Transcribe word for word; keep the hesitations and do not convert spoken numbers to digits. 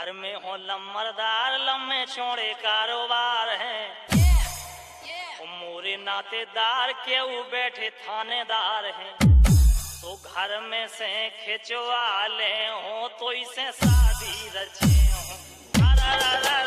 घर में हो लम्बरदार, लम्बे चौड़े कारोबार हैं। मोरे नातेदार केहू बैठे थानेदार हैं। तो घर में से खिंचवा ले हो तो इसे शादी रचे हो।